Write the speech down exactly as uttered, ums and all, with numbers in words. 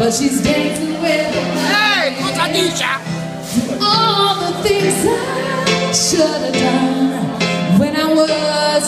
'cause she's dancing with Hey, cosa dice? all the things I should have done when I was